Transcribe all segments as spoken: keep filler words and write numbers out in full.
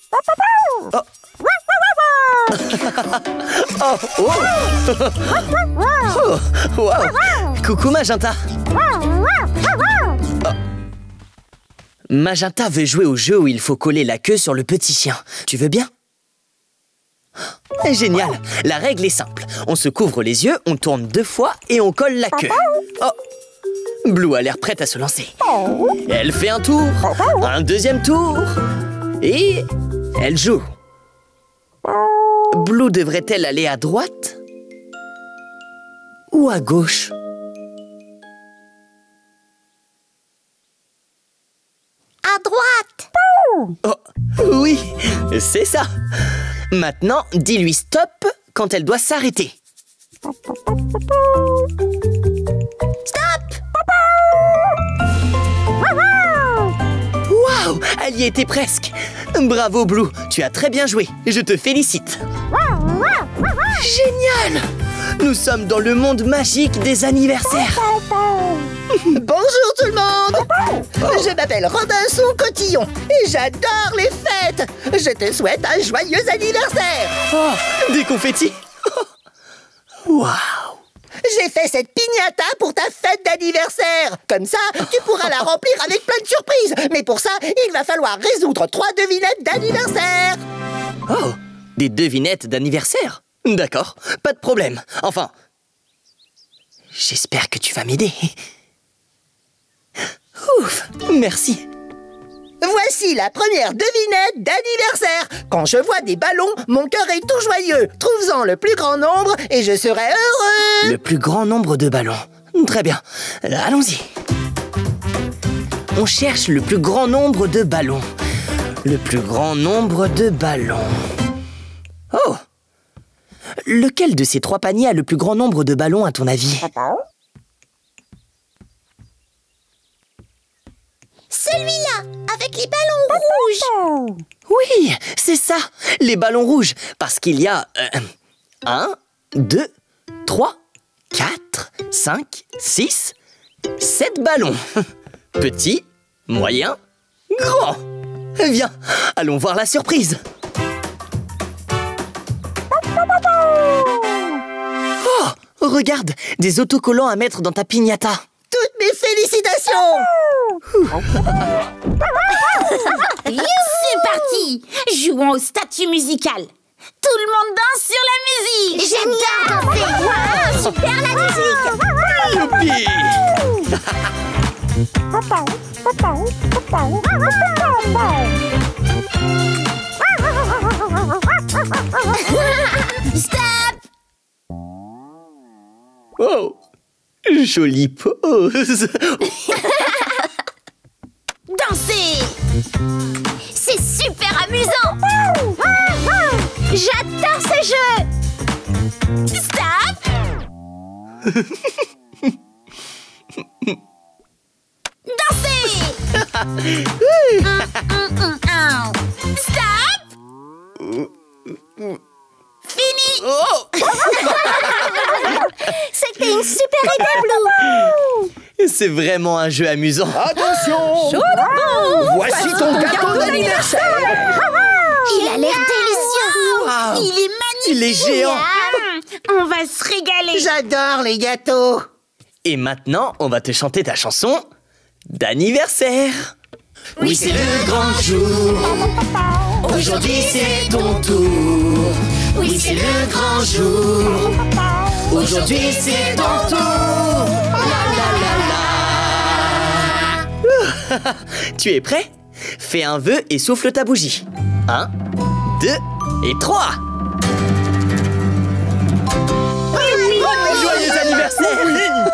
Oh. Oh, oh. Oh, wow. Coucou Magenta. Oh. Magenta veut jouer au jeu où il faut coller la queue sur le petit chien. Tu veux bien? Génial. La règle est simple. On se couvre les yeux, on tourne deux fois et on colle la queue. Oh. Blue a l'air prête à se lancer. Elle fait un tour, un deuxième tour et elle joue. Blue devrait-elle aller à droite ou à gauche? À droite. Oh, oui, c'est ça. Maintenant, dis-lui stop quand elle doit s'arrêter. Stop. Waouh, elle y était presque. Bravo Blue, tu as très bien joué. Je te félicite. Génial! Nous sommes dans le monde magique des anniversaires. Bonjour tout le monde. Oh. Je m'appelle Robinson Cotillon et j'adore les fêtes. Je te souhaite un joyeux anniversaire. Oh, des confettis. Waouh! J'ai fait cette piñata pour ta fête d'anniversaire. Comme ça, tu pourras la remplir avec plein de surprises. Mais pour ça, il va falloir résoudre trois devinettes d'anniversaire. Oh, des devinettes d'anniversaire? D'accord, pas de problème. Enfin, j'espère que tu vas m'aider. Ouf, merci. Voici la première devinette d'anniversaire. Quand je vois des ballons, mon cœur est tout joyeux. Trouve-en le plus grand nombre et je serai heureux. Le plus grand nombre de ballons. Très bien, allons-y. On cherche le plus grand nombre de ballons. Le plus grand nombre de ballons. Oh! Lequel de ces trois paniers a le plus grand nombre de ballons, à ton avis? Celui-là, avec les ballons rouges. Oui, c'est ça, les ballons rouges. Parce qu'il y a... Euh, un, deux, trois, quatre, cinq, six, sept ballons. Petit, moyen, grand. Viens, allons voir la surprise. Oh, regarde, des autocollants à mettre dans ta piñata. Toutes mes félicitations. C'est parti. Jouons au statut musical. Tout le monde danse sur la musique. J'adore danser. Wow, super la musique. Youpi! Stop. Oh, jolie pose. Dansez. C'est super amusant. J'adore ce jeu. Stop. Dansez. mm, mm, mm, mm. Stop. Fini. Oh. C'était une super idée, Blue. C'est vraiment un jeu amusant. Attention. Voici ton gâteau d'anniversaire. Il a l'air délicieux. Wow. Il est magnifique. Il est géant. On va se régaler. J'adore les gâteaux. Et maintenant, on va te chanter ta chanson d'anniversaire. Oui, c'est le grand jour. Aujourd'hui, c'est ton tour. Oui, c'est le grand jour. Aujourd'hui, c'est ton tour. La la la la. Tu es prêt? Fais un vœu et souffle ta bougie. Un, deux et trois. Joyeux anniversaire.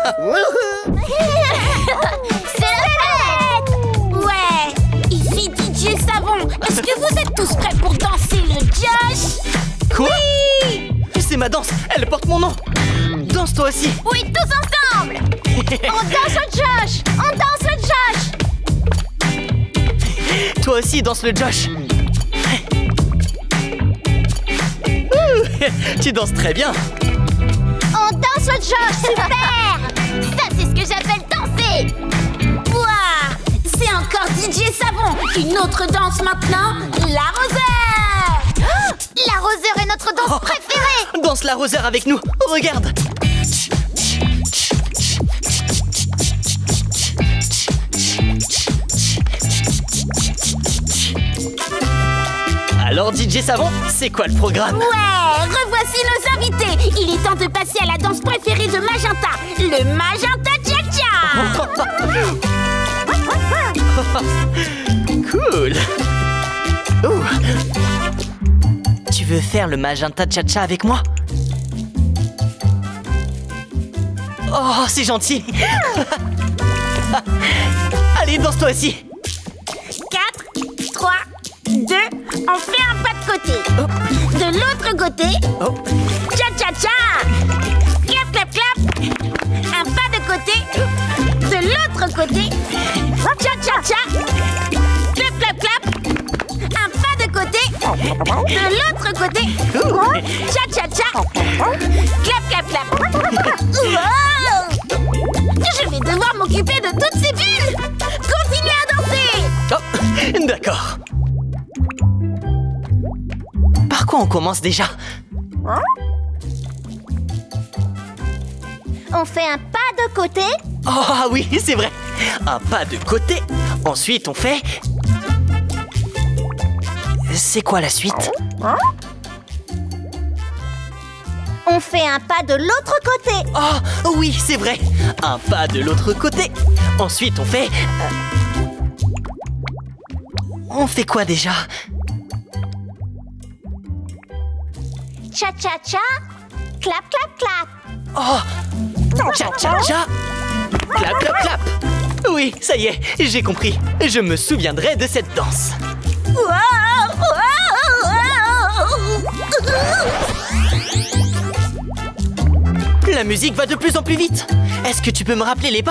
C'est la fête. Ouais. Ici D J Savon. Est-ce que vous êtes tous prêts pour danser le Josh? Quoi? Oui. C'est ma danse, elle porte mon nom. Danse toi aussi. Oui, tous ensemble. On danse le Josh. On danse le Josh. Toi aussi, danse le Josh. Ouh, tu danses très bien. On danse le Josh, super. Ça, c'est ce que j'appelle danser. Ouah, c'est encore D J Savon. Une autre danse maintenant, la Rosette. danse préférée. Danse l'arroseur avec nous. Regarde. Alors D J Savon, c'est quoi le programme? Ouais, revoici nos invités. Il est temps de passer à la danse préférée de Magenta, le Magenta Cha-Cha. Cool. Ouh. Tu veux faire le Magenta Cha-Cha avec moi? Oh, c'est gentil. Allez, danse toi aussi. quatre, trois, deux, on fait un pas de côté. De l'autre côté, Oh. cha-cha-cha. Clap, clap, clap. Un pas de côté. De l'autre côté, cha-cha-cha. Clap, clap, clap. Un pas de côté. De l'autre côté, cha-cha-cha. Clap, clap, clap. Wow. Je vais devoir m'occuper de toutes ces bulles. Continuez à danser. Oh, d'accord. Par quoi on commence déjà? On fait un pas de côté. Oh ah oui, c'est vrai. Un pas de côté. Ensuite, on fait... C'est quoi la suite? On fait un pas de l'autre côté. Oh oui, c'est vrai. Un pas de l'autre côté. Ensuite, on fait... euh, On fait quoi déjà? Cha-cha-cha. Clap, clap, clap. Oh! Cha-cha-cha! Clap, clap, clap! Oui, ça y est, j'ai compris. Je me souviendrai de cette danse. La musique va de plus en plus vite. Est-ce que tu peux me rappeler les pas?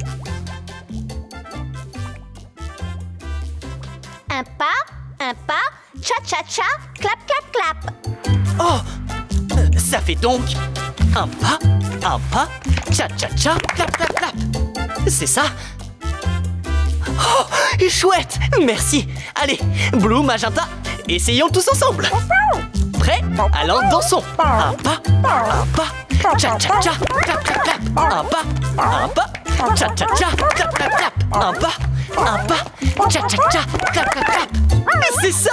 Un pas, un pas. Cha-cha-cha. Clap, clap, clap. Oh! euh, Ça fait donc un pas, un pas, cha-cha-cha, clap, clap, clap. C'est ça? Oh! Chouette! Merci! Allez, Blue, Magenta, essayons tous ensemble! Prêt? Alors dansons! Un pas, un pas, cha-cha-cha, clap, clap, clap. Un pas, un pas, cha-cha-cha, clap, clap, clap. Un pas, un pas, cha-cha-cha, clap, clap, clap. C'est ça!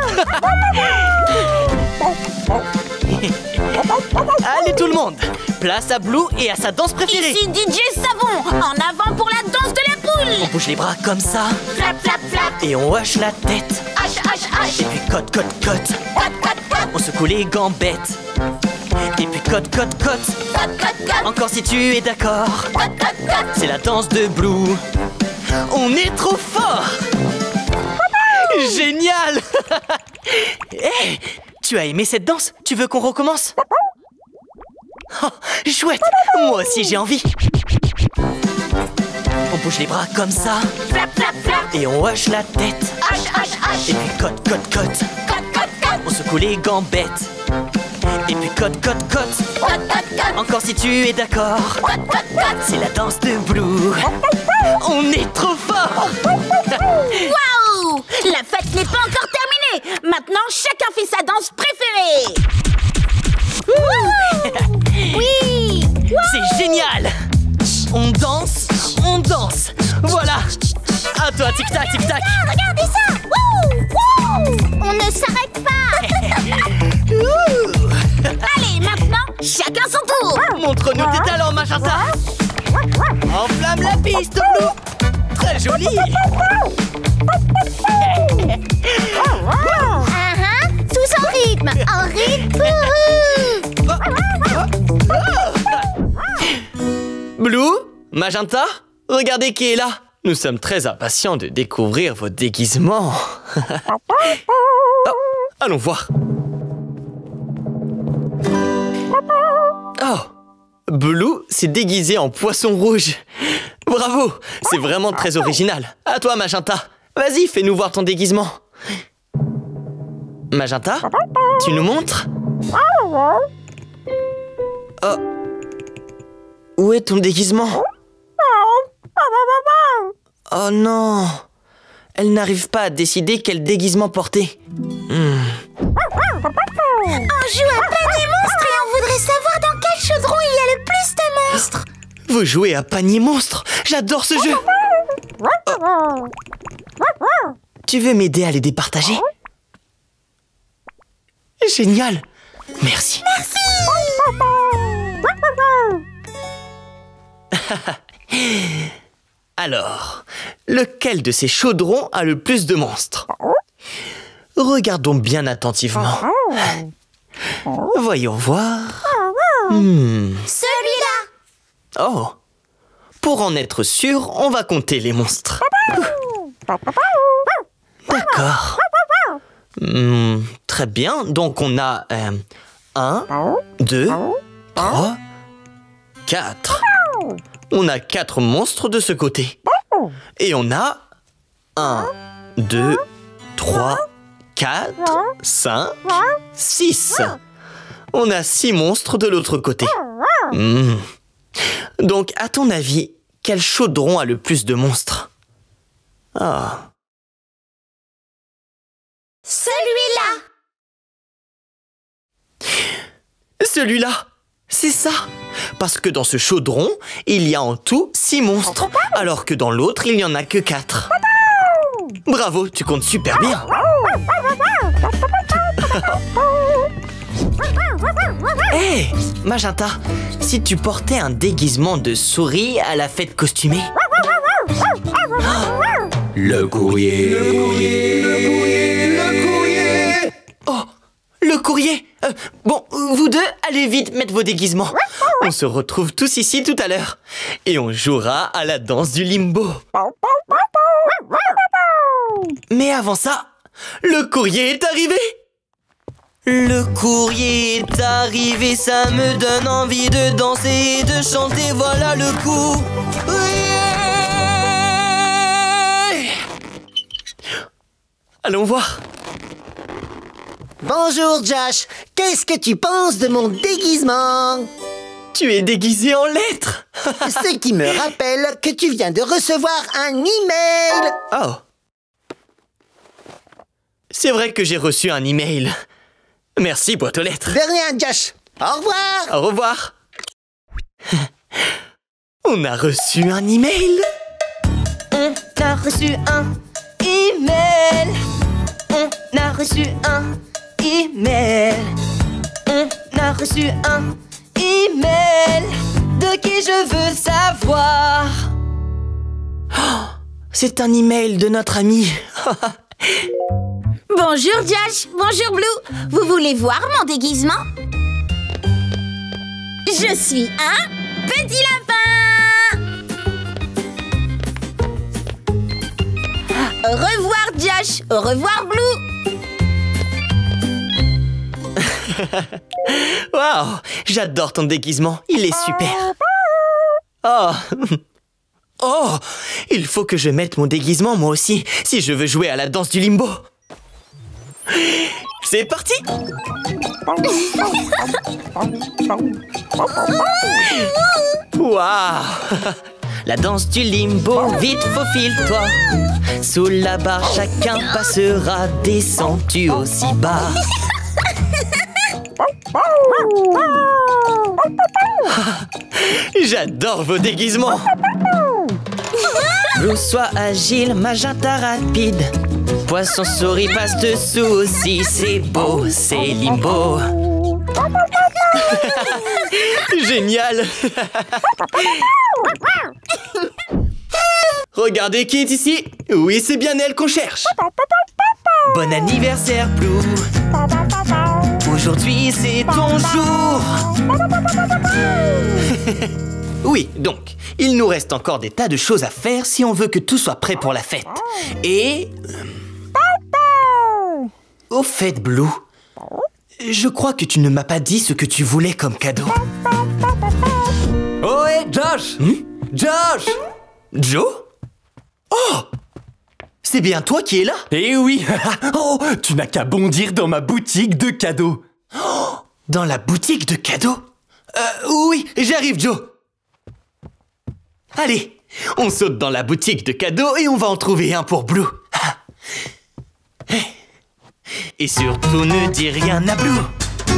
Allez tout le monde, place à Blue et à sa danse préférée. Ici D J Savon, en avant pour la danse de la poule. On bouge les bras comme ça Flap, flap, flap. et on hoche la tête. H, H, H. Et puis cote, cote, cote. Cote, cote, cote. On secoue les gambettes. Et puis cote, cote, cote. Cote, cote, cote. Encore si tu es d'accord. Cote, cote, cote. C'est la danse de Blue. On est trop fort. Génial. Hey, tu as aimé cette danse? Tu veux qu'on recommence? Oh, chouette. Moi aussi j'ai envie. On bouge les bras comme ça Flap, flap, flap. et on hoche la tête. H, H, H. Et puis cote, cote, cote. Cote, cote, cote. On secoue les gambettes. Et puis cote, cote, cote. Cote, cote, cote. Encore si tu es d'accord. Cote, cote, cote. C'est la danse de Blue. On est trop fort. Waouh! La fête n'est pas encore terminée. Maintenant, chacun fait sa danse préférée. Oui. C'est génial. On danse, on danse. Voilà. À toi, tic-tac, tic-tac. Regardez ça. Wouh, wouh. On ne s'arrête pas. Allez, maintenant, chacun son tour. Montre-nous tes talents, Magenta. Enflamme la piste, Blue. Très joli. Ah, ah, tous en rythme. En rythme. Blue, Magenta, regardez qui est là. Nous sommes très impatients de découvrir vos déguisements. Oh, allons voir. Oh, Blue s'est déguisé en poisson rouge. Bravo, c'est vraiment très original. À toi, Magenta. Vas-y, fais-nous voir ton déguisement. Magenta, tu nous montres? Oh. Où est ton déguisement? Oh non! Elle n'arrive pas à décider quel déguisement porter. Hmm. On joue à panier monstre et on voudrait savoir dans quel chaudron il y a le plus de monstres. Vous jouez à panier monstre? J'adore ce jeu. Oh. Tu veux m'aider à les départager? Génial. Merci. Merci. Alors, lequel de ces chaudrons a le plus de monstres? Regardons bien attentivement. Voyons voir. Hmm. Celui-là. Oh. Pour en être sûr, on va compter les monstres. D'accord. Hmm, très bien. Donc on a euh, un, deux, trois, quatre. On a quatre monstres de ce côté. Et on a un, deux, trois, quatre, cinq, six. On a six monstres de l'autre côté. Hmm. Donc, à ton avis, quel chaudron a le plus de monstres? Ah. Celui-là. Celui-là, c'est ça. Parce que dans ce chaudron, il y a en tout six monstres, alors que dans l'autre, il n'y en a que quatre. Bravo, tu comptes super bien. Hé, hey, Magenta, si tu portais un déguisement de souris à la fête costumée. Oh, le courrier, le courrier, le courrier, le courrier. Oh, le courrier. Euh, bon, vous deux, allez vite mettre vos déguisements. On se retrouve tous ici tout à l'heure. Et on jouera à la danse du limbo. Mais avant ça, le courrier est arrivé. Le courrier est arrivé, ça me donne envie de danser et de chanter, voilà le coup. Oui. Allons voir. Bonjour Josh, qu'est-ce que tu penses de mon déguisement? Tu es déguisé en lettres. Ce qui me rappelle que tu viens de recevoir un email. Oh. C'est vrai que j'ai reçu un email. Merci, boîte aux lettres. De rien, Josh. Au revoir. Au revoir. On a reçu un email. On a reçu un email. On a reçu un email. On a reçu un email. De qui je veux savoir. Oh, c'est un email de notre ami. Bonjour Josh, bonjour Blue. Vous voulez voir mon déguisement? Je suis un petit lapin. Au revoir Josh, au revoir Blue. Waouh, j'adore ton déguisement, il est super. Oh. Oh, il faut que je mette mon déguisement moi aussi, si je veux jouer à la danse du limbo. C'est parti. Waouh. La danse du limbo, vite faufile-toi. Sous la barre, chacun passera, descends-tu aussi bas. J'adore vos déguisements. Blue, sois agile, Magenta rapide. Poisson souris passe dessous aussi, c'est beau, c'est limbo. Génial. Regardez qui est ici. Oui, c'est bien elle qu'on cherche. Bon anniversaire, Blue. Aujourd'hui, c'est ton jour. Oui, donc, il nous reste encore des tas de choses à faire si on veut que tout soit prêt pour la fête. Et... Au fait, Blue, je crois que tu ne m'as pas dit ce que tu voulais comme cadeau. Oh, hé, Josh hmm? Josh Joe? Oh! C'est bien toi qui es là? Eh oui. Oh, tu n'as qu'à bondir dans ma boutique de cadeaux. Oh, dans la boutique de cadeaux? Euh, oui, j'arrive, Joe. Allez, on saute dans la boutique de cadeaux et on va en trouver un pour Blue. Et surtout, ne dis rien à Blue.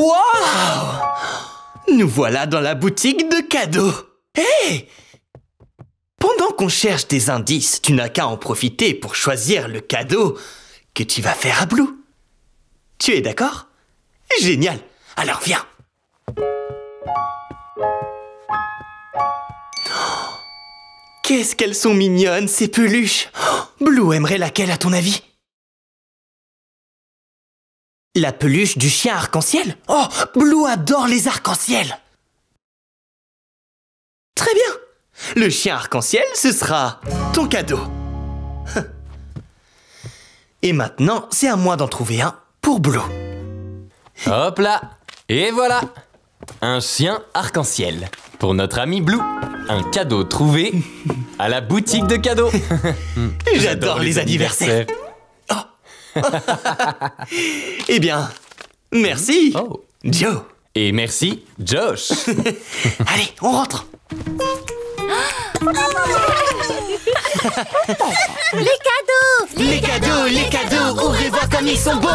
Waouh! Nous voilà dans la boutique de cadeaux. Hé! Hey! Pendant qu'on cherche des indices, tu n'as qu'à en profiter pour choisir le cadeau que tu vas faire à Blue. Tu es d'accord? Génial! Alors viens! Qu'est-ce qu'elles sont mignonnes, ces peluches! Blue aimerait laquelle, à ton avis? La peluche du chien arc-en-ciel? Oh, Blue adore les arcs-en-ciel! Très bien! Le chien arc-en-ciel, ce sera ton cadeau. Et maintenant, c'est à moi d'en trouver un pour Blue. Hop là! Et voilà! Un chien arc-en-ciel. Pour notre ami Blue. Un cadeau trouvé à la boutique de cadeaux. J'adore les anniversaires. Oh. Eh bien, merci, oh. Joe. Et merci, Josh. Allez, on rentre. Les cadeaux! Les cadeaux, les cadeaux, ouvrez-voir comme ils sont beaux.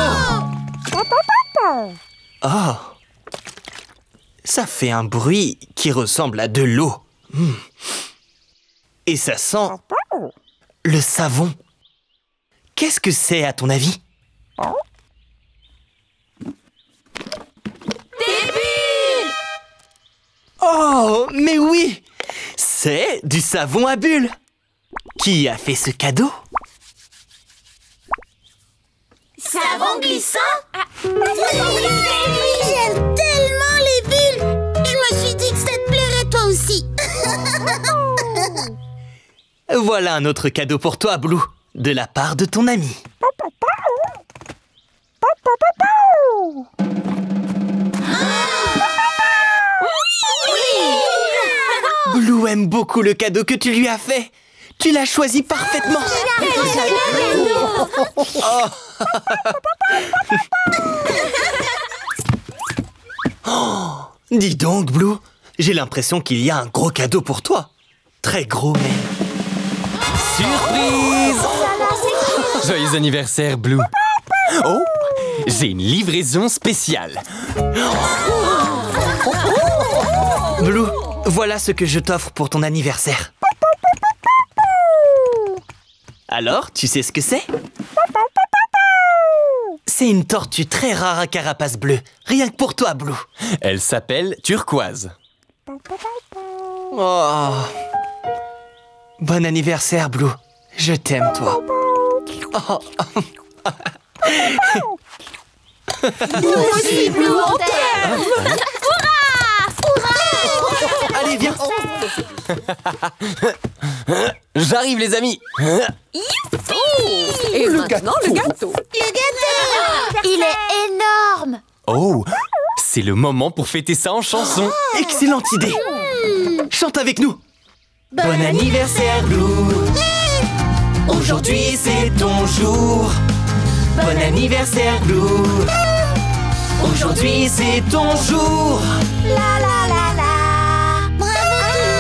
Oh, ça fait un bruit qui ressemble à de l'eau. Mmh. Et ça sent le savon. Qu'est-ce que c'est à ton avis? Des bulles! Oh, mais oui! C'est du savon à bulles. Qui a fait ce cadeau? Savon glissant? Ah. J'aime tellement les bulles! Je me suis dit que ça te plairait toi aussi! Voilà un autre cadeau pour toi, Blue, de la part de ton ami. Blue aime beaucoup le cadeau que tu lui as fait. Tu l'as choisi parfaitement. Oh. Oh, dis donc, Blue, j'ai l'impression qu'il y a un gros cadeau pour toi. Très gros même. Surprise! Joyeux anniversaire, Blue. Oh, j'ai une livraison spéciale. Blue, voilà ce que je t'offre pour ton anniversaire. Alors, tu sais ce que c'est? C'est une tortue très rare à carapace bleue. Rien que pour toi, Blue. Elle s'appelle Turquoise. Oh. Bon anniversaire, Blue. Je t'aime, toi. Oh. Nous aussi, Blue, on t'aime! Allez, viens. J'arrive, les amis. Et le maintenant, gâteau. le gâteau. Le gâteau! Il est énorme! Oh, c'est le moment pour fêter ça en chanson. Excellente idée. Chante avec nous. Bon, Bon anniversaire, Blue. Aujourd'hui, c'est ton jour. Bon anniversaire, Blue. Aujourd'hui, c'est ton jour. La la la la! Bravo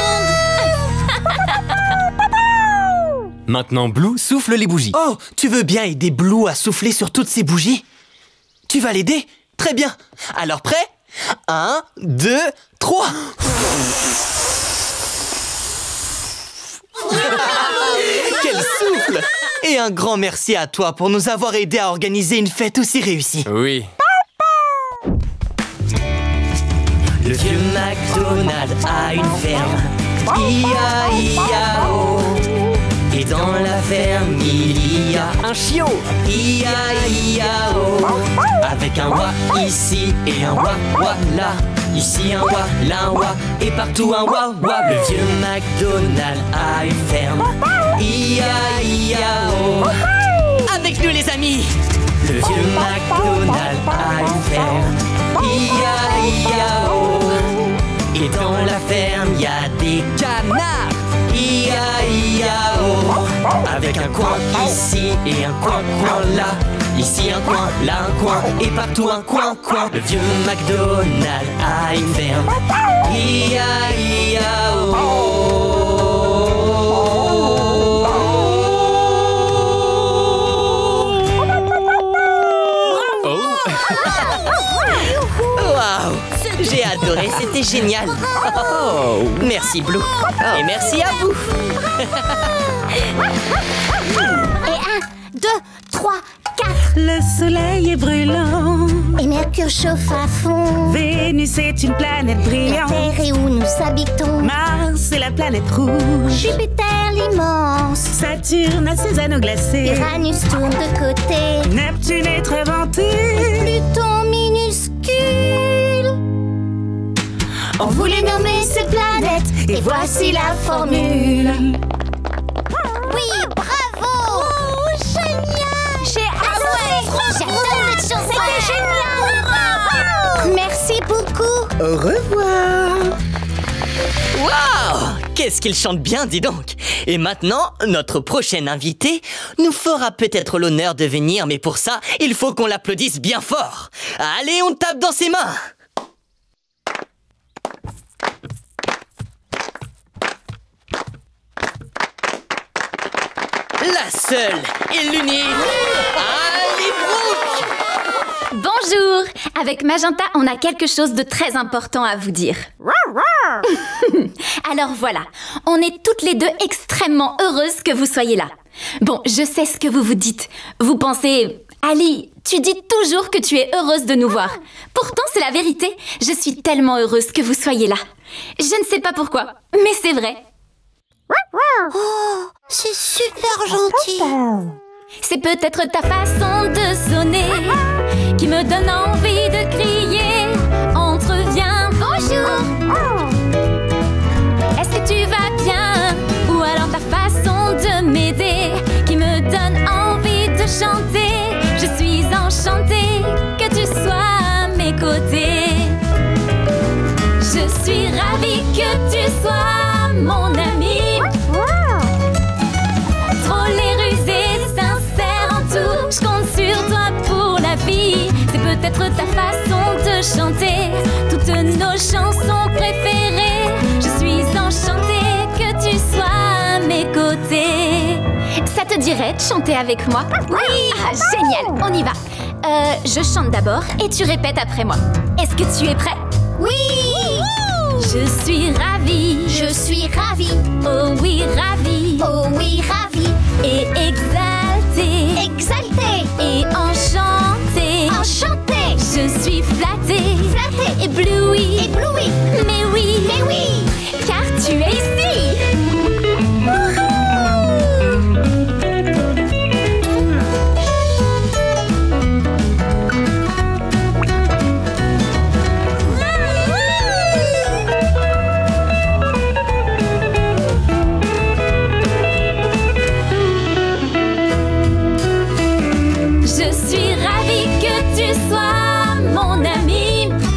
tout le monde! Maintenant, Blue souffle les bougies. Oh, tu veux bien aider Blue à souffler sur toutes ces bougies? Tu vas l'aider? Très bien. Alors, prêt? Un, deux, trois. Quel souffle! Et un grand merci à toi pour nous avoir aidés à organiser une fête aussi réussie. Oui. Le vieux McDonald a une ferme. I A I A O. Et dans la ferme, il y a un chiot. I A I A O. Avec un wa ici et un wa wa là. Ici un wa, là un wa, et partout un wa wa. Le vieux McDonald a une ferme. I A I A O. Avec nous les amis. Le vieux McDonald a une ferme. I A I A O. Et dans la ferme, il y a des canards. I A I A O. Avec un coin ici et un coin coin là. Ici un coin, là un coin, et partout un coin coin. Le vieux McDonald a une ferme. I A I A O. adoré, c'était génial. Oh, merci Blue. Et merci à vous. Et un, deux, trois, quatre. Le soleil est brûlant. Et Mercure chauffe à fond. Vénus est une planète La brillante. Terre est où nous habitons. Mars est la planète rouge. Jupiter l'immense. Saturne a ses anneaux glacés. Uranus tourne de côté. Neptune est très vanté. Pluton minuscule. On voulait nommer ces planètes. Et voici la formule. Oui, bravo. Oh, génial. J'ai adoré. J'adore cette chanson. C'était génial. Merci beaucoup. Au revoir. Waouh! Qu'est-ce qu'il chante bien, dis donc! Et maintenant, notre prochain invité nous fera peut-être l'honneur de venir, mais pour ça, il faut qu'on l'applaudisse bien fort. Allez, on tape dans ses mains! La seule et l'unique Ali Brooke! Bonjour! Avec Magenta, on a quelque chose de très important à vous dire. Alors voilà, on est toutes les deux extrêmement heureuses que vous soyez là. Bon, je sais ce que vous vous dites. Vous pensez... Ali, tu dis toujours que tu es heureuse de nous voir. Pourtant, c'est la vérité. Je suis tellement heureuse que vous soyez là. Je ne sais pas pourquoi, mais c'est vrai. Oh, c'est super gentil. C'est peut-être ta façon de sonner qui me donne envie de crier. Entreviens, bonjour. Est-ce que tu vas bien? Ou alors ta façon de m'aider qui me donne envie de chanter. Je suis enchantée que tu sois à mes côtés. Je suis ravie que tu sois mon ami. Je compte sur toi pour la vie. C'est peut-être ta façon de chanter toutes nos chansons préférées. Je suis enchantée que tu sois à mes côtés. Ça te dirait de chanter avec moi? Oui! Ah, génial! On y va. Euh, je chante d'abord et tu répètes après moi. Est-ce que tu es prêt? Oui! Je suis ravie. Je suis ravie. Oh oui, ravie. Oh oui, ravie. Et exaltée. Exaltée. Et enchantée. Enchantée. Je suis flattée. Flattée. Éblouie. Éblouie. Mais oui. Mais oui. Car tu es ici. Je suis ravie que tu sois mon ami.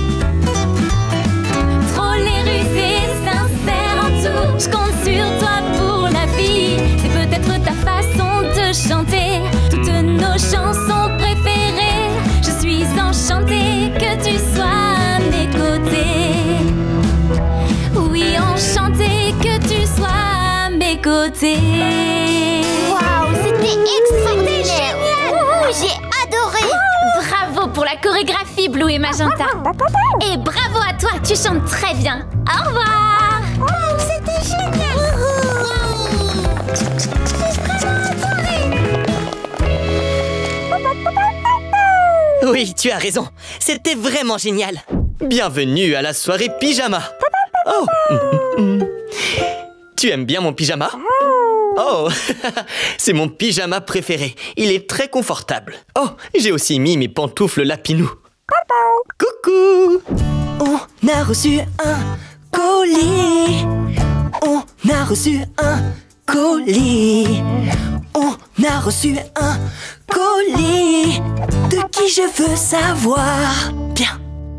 Drôle et rusé, sincère en tout. Je compte sur toi pour la vie. C'est peut-être ta façon de chanter toutes nos chansons préférées. Je suis enchantée que tu sois à mes côtés. Oui, enchantée que tu sois à mes côtés. Waouh, c'était extraordinaire. Ouh, j'ai adoré. Bravo pour la chorégraphie, Blue et Magenta. Et bravo à toi, tu chantes très bien. Au revoir. Oh, c'était génial. Oui, tu as raison. C'était vraiment génial. Bienvenue à la soirée pyjama. Oh. Tu aimes bien mon pyjama? Oh, c'est mon pyjama préféré. Il est très confortable. Oh, j'ai aussi mis mes pantoufles Lapinou. Coucou! On a reçu un colis. On a reçu un colis. On a reçu un colis. De qui je veux savoir? Bien.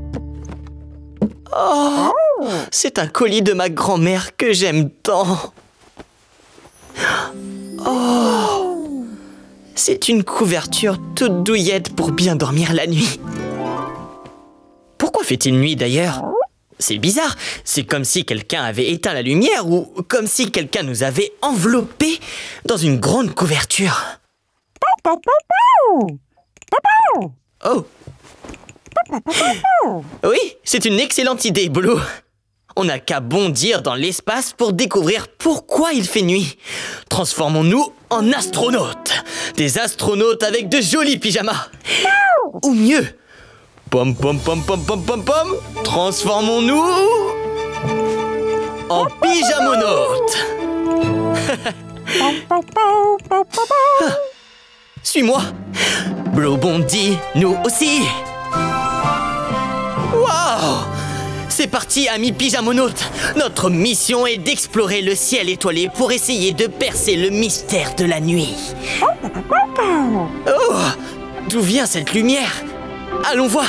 Oh, c'est un colis de ma grand-mère que j'aime tant. Oh, c'est une couverture toute douillette pour bien dormir la nuit. Pourquoi fait-il nuit d'ailleurs? C'est bizarre, c'est comme si quelqu'un avait éteint la lumière ou comme si quelqu'un nous avait enveloppés dans une grande couverture. Oh. Oui, c'est une excellente idée, Blue. On n'a qu'à bondir dans l'espace pour découvrir pourquoi il fait nuit. Transformons-nous en astronautes. Des astronautes avec de jolis pyjamas. Ou mieux, pom pom pom pom pom pom pom, transformons-nous en pyjamonautes. Suis-moi. Blue bondit, nous aussi. Waouh! C'est parti, amis pyjamonautes. Notre mission est d'explorer le ciel étoilé pour essayer de percer le mystère de la nuit. Oh! D'où vient cette lumière? Allons voir.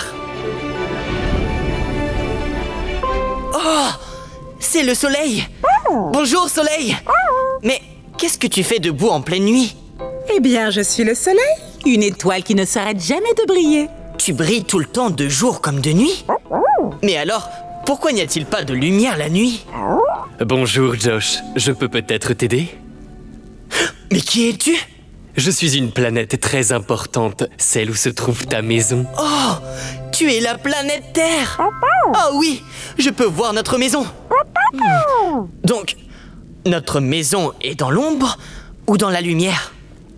Oh! C'est le soleil. Bonjour, soleil. Mais qu'est-ce que tu fais debout en pleine nuit? Eh bien, je suis le soleil, une étoile qui ne s'arrête jamais de briller. Tu brilles tout le temps de jour comme de nuit? Mais alors, pourquoi n'y a-t-il pas de lumière la nuit? Bonjour Josh, je peux peut-être t'aider? Mais qui es-tu? Je suis une planète très importante, celle où se trouve ta maison. Oh, tu es la planète Terre. Oh oui, je peux voir notre maison. Hmm. Donc, notre maison est dans l'ombre ou dans la lumière?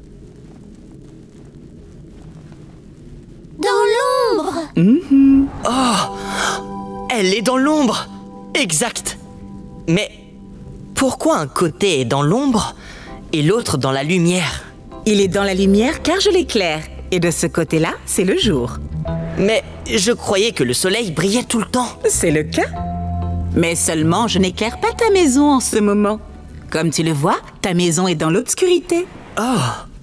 Dans l'ombre. Mm-hmm. Oh, elle est dans l'ombre. Exact. Mais pourquoi un côté est dans l'ombre et l'autre dans la lumière? Il est dans la lumière car je l'éclaire. Et de ce côté-là, c'est le jour. Mais je croyais que le soleil brillait tout le temps. C'est le cas. Mais seulement, je n'éclaire pas ta maison en ce moment. Comme tu le vois, ta maison est dans l'obscurité. Oh.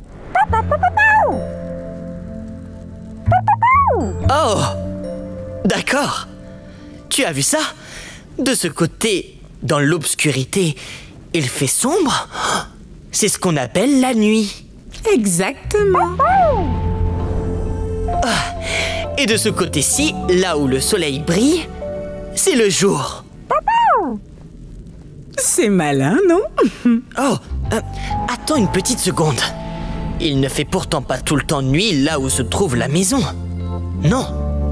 Oh. D'accord. Tu as vu ça? De ce côté, dans l'obscurité, il fait sombre. C'est ce qu'on appelle la nuit. Exactement. Ah. Et de ce côté-ci, là où le soleil brille, c'est le jour. C'est malin, non? Oh, euh, attends une petite seconde. Il ne fait pourtant pas tout le temps nuit là où se trouve la maison. Non.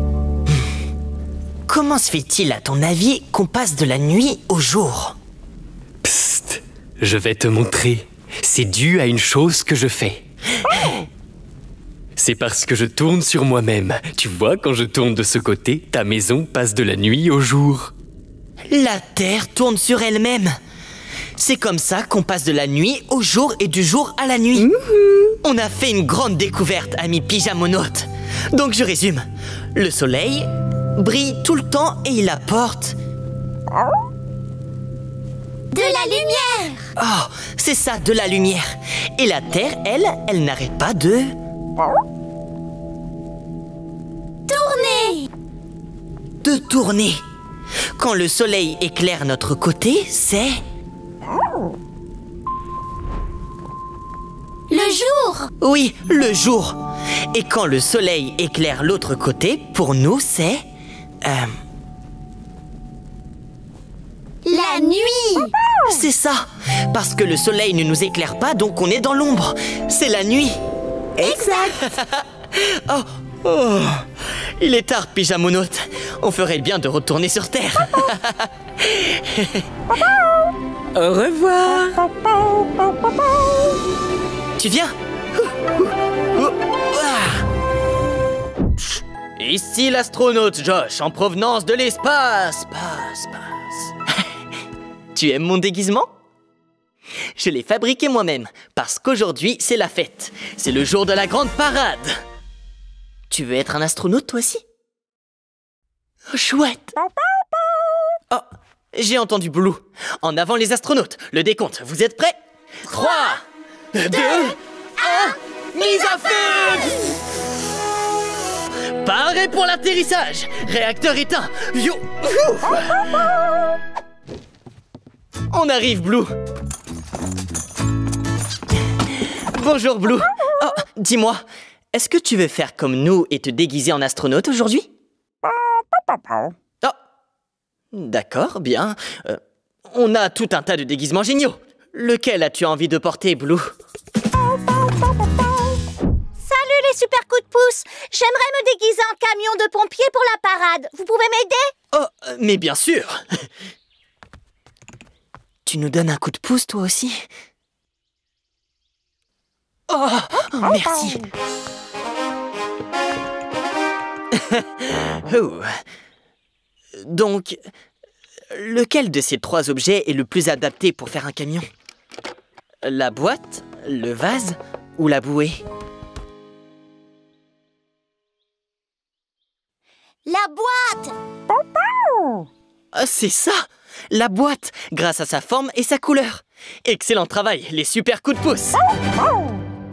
Comment se fait-il, à ton avis, qu'on passe de la nuit au jour? Psst, je vais te montrer. C'est dû à une chose que je fais. C'est parce que je tourne sur moi-même. Tu vois, quand je tourne de ce côté, ta maison passe de la nuit au jour. La Terre tourne sur elle-même. C'est comme ça qu'on passe de la nuit au jour et du jour à la nuit. Mm-hmm. On a fait une grande découverte, amis pyjamonautes. Donc je résume. Le soleil brille tout le temps et il apporte... de la lumière. Oh, c'est ça, de la lumière. Et la Terre, elle, elle n'arrête pas de... tourner. De tourner. Quand le soleil éclaire notre côté, c'est... le jour. Oui, le jour. Et quand le soleil éclaire l'autre côté, pour nous, c'est... Euh... la nuit. C'est ça. Parce que le soleil ne nous éclaire pas, donc on est dans l'ombre. C'est la nuit. Exact. Oh, oh. Il est tard, pyjamonautes. On ferait bien de retourner sur Terre. Au revoir. Tu viens? Ici l'astronaute Josh, en provenance de l'espace. Passe, passe. Tu aimes mon déguisement? Je l'ai fabriqué moi-même, parce qu'aujourd'hui, c'est la fête. C'est le jour de la grande parade. Tu veux être un astronaute, toi aussi? Oh, chouette. Oh, j'ai entendu Blue. En avant les astronautes. Le décompte, vous êtes prêts? trois, deux, un, mise à feu! Paré pour l'atterrissage. Réacteur éteint. Vio. On arrive, Blue. Bonjour, Blue. Oh, dis-moi, est-ce que tu veux faire comme nous et te déguiser en astronaute aujourd'hui? Oh, d'accord, bien. Euh, on a tout un tas de déguisements géniaux. Lequel as-tu envie de porter, Blue? Salut les super coups de pouce. J'aimerais me déguiser en camion de pompiers pour la parade. Vous pouvez m'aider? Oh, mais bien sûr. Tu nous donnes un coup de pouce, toi aussi? Oh, oh merci. Oh. Donc, lequel de ces trois objets est le plus adapté pour faire un camion? La boîte, le vase ou la bouée? La boîte! Ah, c'est ça! La boîte, grâce à sa forme et sa couleur. Excellent travail, les super coups de pouce. Oh,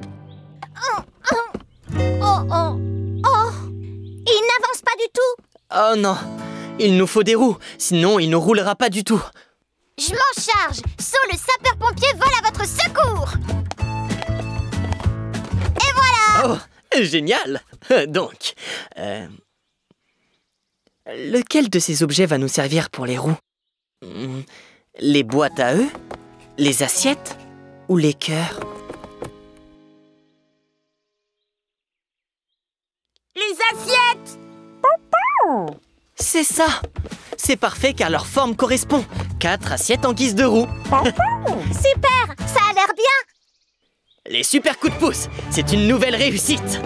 oh, oh. Il n'avance pas du tout. Oh non, il nous faut des roues, sinon il ne roulera pas du tout. Je m'en charge. Saut le sapeur-pompier vole à votre secours. Et voilà. Oh, génial. Donc, euh, lequel de ces objets va nous servir pour les roues? Les boîtes à œufs, les assiettes ou les cœurs? Les assiettes! C'est ça! C'est parfait car leur forme correspond. Quatre assiettes en guise de roue. Super! Ça a l'air bien! Les super coups de pouce, c'est une nouvelle réussite!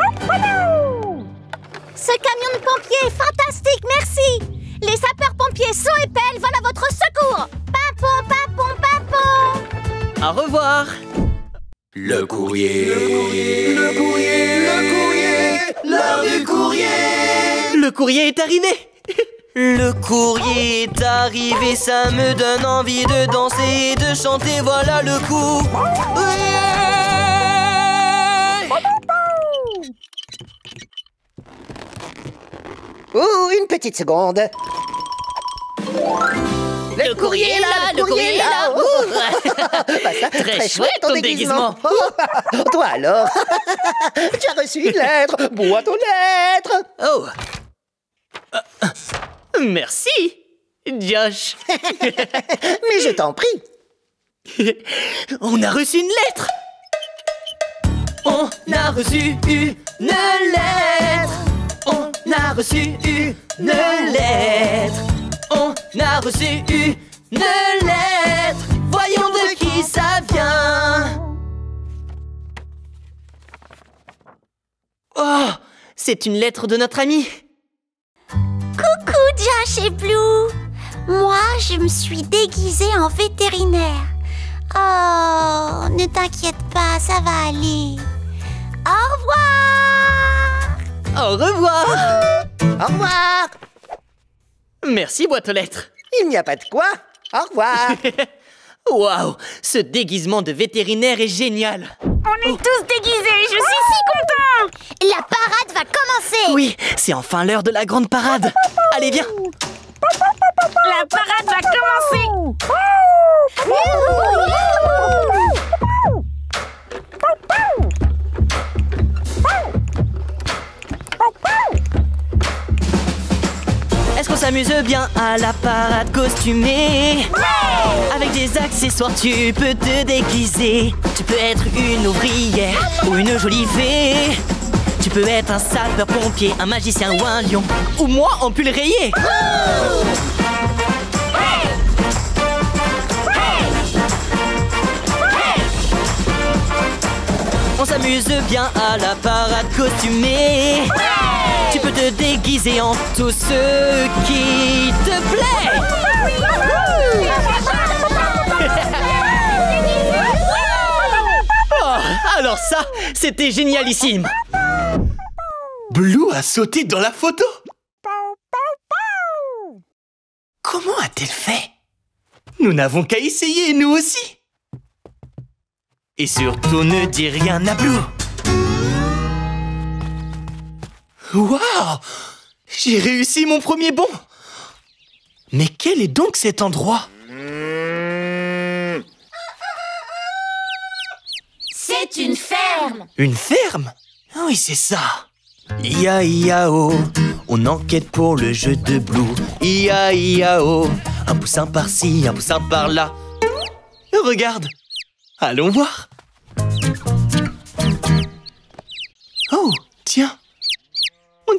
Ce camion de pompiers est fantastique, merci! Les sapeurs-pompiers saut et pelle volent à votre secours! Papon, papon, papon! Au revoir! Le courrier, le courrier, le courrier, le courrier, l'heure du courrier. Le courrier est arrivé. Le courrier est arrivé, ça me donne envie de danser et de chanter, voilà le coup. Oh, une petite seconde. Le, le courrier est là, le courrier est là. Bah ça, très, très chouette ton déguisement. déguisement. Toi alors, tu as reçu une lettre. Boîte aux lettres. Oh. Euh, merci, Josh. Mais je t'en prie. On a reçu une lettre. On a reçu une lettre. On a reçu une lettre. On a reçu une lettre. Voyons de qui ça vient. Oh, c'est une lettre de notre ami. Coucou Josh et Blue. Moi, je me suis déguisée en vétérinaire. Oh, ne t'inquiète pas, ça va aller. Au revoir. Au revoir. Au revoir. Merci, boîte aux lettres. Il n'y a pas de quoi. Au revoir. Waouh, ce déguisement de vétérinaire est génial. On est tous déguisés, je suis si content. La parade va commencer. Oui, c'est enfin l'heure de la grande parade. Allez, viens. La parade va commencer. Est-ce qu'on s'amuse bien à la parade costumée? Ouais! Avec des accessoires, tu peux te déguiser. Tu peux être une ouvrière ou une jolie fée. Tu peux être un sapeur-pompier, un magicien ou un lion. Ou moi en pull rayé. Oh! Hey! Hey! Hey! On s'amuse bien à la parade costumée. Ouais! Tu peux te déguiser en tout ce qui te plaît. Oh, alors ça, c'était génialissime. Blue a sauté dans la photo. Comment a-t-elle fait? Nous n'avons qu'à essayer, nous aussi. Et surtout, ne dis rien à Blue. Waouh! J'ai réussi mon premier bond! Mais quel est donc cet endroit? C'est une ferme! Une ferme? Oui, c'est ça! Ia ia oh, on enquête pour le jeu de Blue. Ia ia oh, un poussin par-ci, un poussin par-là. Regarde! Allons voir! Oh!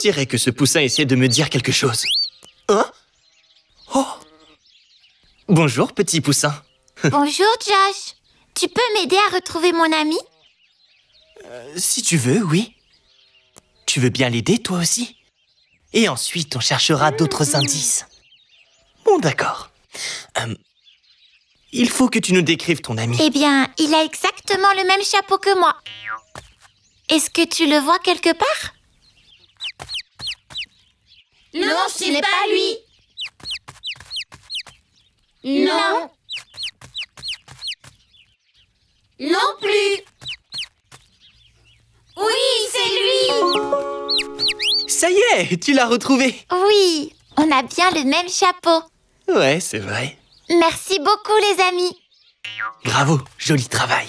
dirait que ce poussin essaie de me dire quelque chose. Hein? Oh! Bonjour, petit poussin. Bonjour, Josh. Tu peux m'aider à retrouver mon ami? Euh, si tu veux, oui. Tu veux bien l'aider, toi aussi? Et ensuite, on cherchera d'autres indices. Bon, d'accord. Euh, il faut que tu nous décrives ton ami. Eh bien, il a exactement le même chapeau que moi. Est-ce que tu le vois quelque part? Non, ce n'est pas lui. Non. Non plus. Oui, c'est lui. Ça y est, tu l'as retrouvé. Oui, on a bien le même chapeau. Ouais, c'est vrai. Merci beaucoup, les amis. Bravo, joli travail.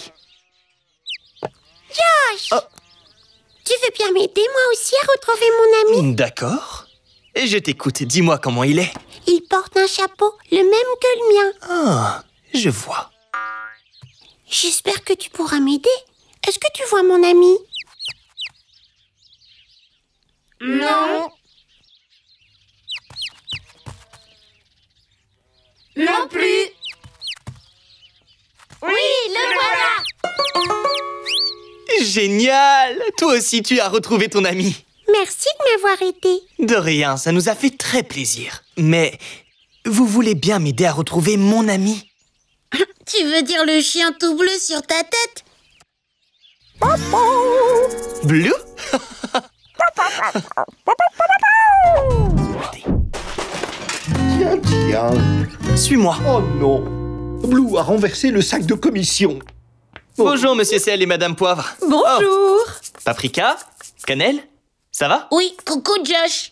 Josh, oh. Tu veux bien m'aider moi aussi à retrouver mon ami? D'accord. Et je t'écoute, dis-moi comment il est. Il porte un chapeau, le même que le mien. Ah, je vois. J'espère que tu pourras m'aider. Est-ce que tu vois mon ami? Non. Non plus. Oui, le voilà. Génial! Toi aussi, tu as retrouvé ton ami. Merci de m'avoir aidé. De rien, ça nous a fait très plaisir. Mais vous voulez bien m'aider à retrouver mon ami? Tu veux dire le chien tout bleu sur ta tête? Blue? Tiens, tiens. Suis-moi. Oh non. Blue a renversé le sac de commission. Bonjour, monsieur Sel et madame Poivre. Bonjour. Oh. Paprika? Cannelle? Ça va? Oui, coucou Josh.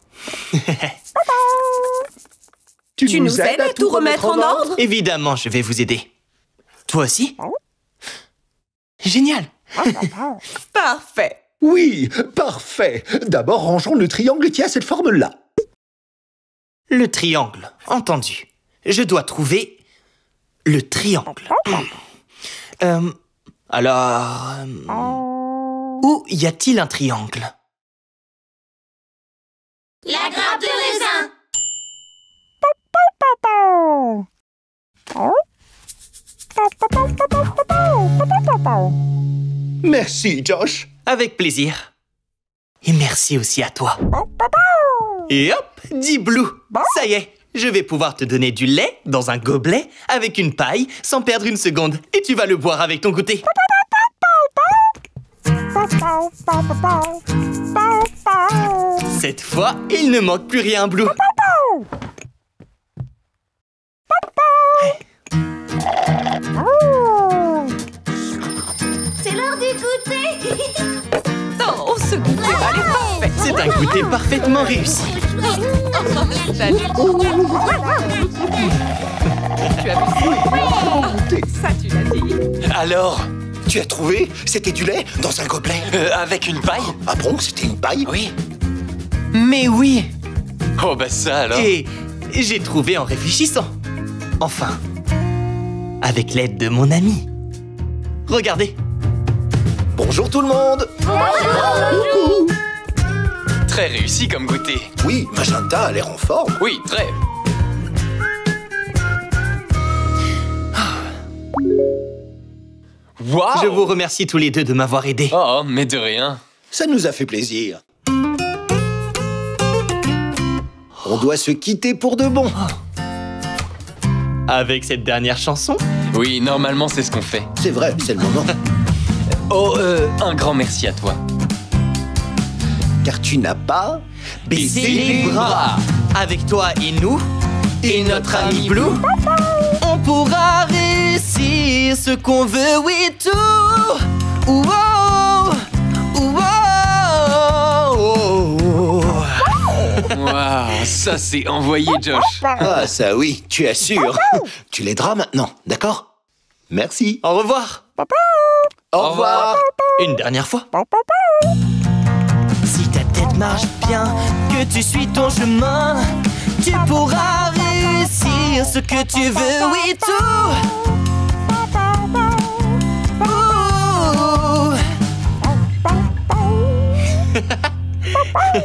Tu, tu nous aides à tout remettre en ordre? Évidemment, je vais vous aider. Toi aussi? Génial. Parfait. Oui, parfait. D'abord, rangeons le triangle qui a cette forme-là. Le triangle, entendu. Je dois trouver le triangle. Euh, alors... Euh, où y a-t-il un triangle? La grappe de raisin. Merci, Josh. Avec plaisir. Et merci aussi à toi. Et hop, dis Blue. Ça y est, je vais pouvoir te donner du lait dans un gobelet avec une paille sans perdre une seconde. Et tu vas le boire avec ton goûter. Cette fois, il ne manque plus rien, Blue. C'est l'heure du goûter. Oh, ce goûter là, il est parfait. C'est un goûter parfaitement réussi. Tu as vu ça? Ça, tu l'as dit. Alors, tu as trouvé? C'était du lait dans un gobelet? Euh, avec une paille? Ah bon, c'était une paille? Oui. Mais oui. Oh bah ça alors. Et j'ai trouvé en réfléchissant. Enfin, avec l'aide de mon ami. Regardez. Bonjour tout le monde. Bonjour. Très réussi comme goûter. Oui, Magenta a l'air en forme. Oui, très. Waouh! Je vous remercie tous les deux de m'avoir aidé. Oh, mais de rien. Ça nous a fait plaisir. On doit se quitter pour de bon. Avec cette dernière chanson. Oui, normalement, c'est ce qu'on fait. C'est vrai, c'est le moment. Oh, euh, un grand merci à toi. Car tu n'as pas baissé les bras. Avec toi et nous, et notre ami Blue, on pourra réussir ce qu'on veut, oui, tout. Ouh, oh, ouh, oh, oh. Waouh, ça c'est envoyé, Josh. Ah, ça oui, tu assures. Tu l'aideras maintenant, d'accord? Merci. Au revoir. Au revoir. Une dernière fois. Si ta tête marche bien, que tu suis ton chemin, tu pourras réussir ce que tu veux, oui, tout. Ouh.